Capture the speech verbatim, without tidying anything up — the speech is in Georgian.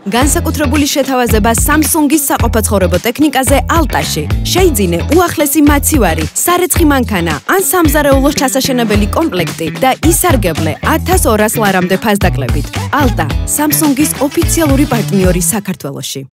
განსაკუთრებული შეთავაზება Samsung-ის საყოფაცხოვრებო ტექნიკაზე Alta-ში. შეიძინე უახლესი მაცივარი, სარეცხი მანქანა ან სამზარეულოს ჩასაშენებელი კომპლექტი და ისარგებლე ათას ორას ლარამდე ფასდაკლებით. Alta, Samsung-ის ოფიციალური პარტნიორი საქართველოში.